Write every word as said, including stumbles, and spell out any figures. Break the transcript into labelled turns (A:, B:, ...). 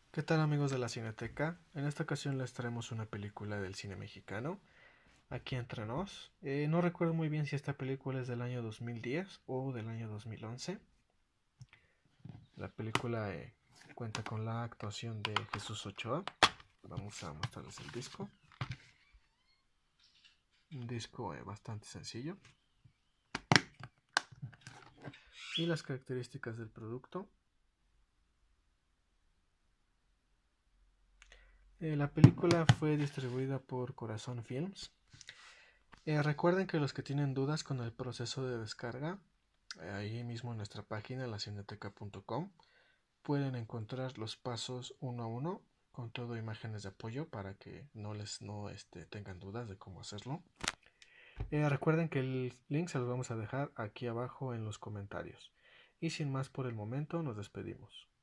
A: ¿Qué tal amigos de la Cineteca? En esta ocasión les traemos una película del cine mexicano, Aquí entre nos. Eh, no recuerdo muy bien si esta película es del año dos mil diez o del año dos mil once. La película eh, cuenta con la actuación de Jesús Ochoa. Vamos a mostrarles el disco. Un disco eh, bastante sencillo. Y las características del producto. Eh, la película fue distribuida por Corazón Films. Eh, recuerden que los que tienen dudas con el proceso de descarga, eh, ahí mismo en nuestra página, la cineteca punto com, pueden encontrar los pasos uno a uno con todo imágenes de apoyo para que no les no este, tengan dudas de cómo hacerlo. Eh, recuerden que el link se los vamos a dejar aquí abajo en los comentarios. Y sin más por el momento, nos despedimos.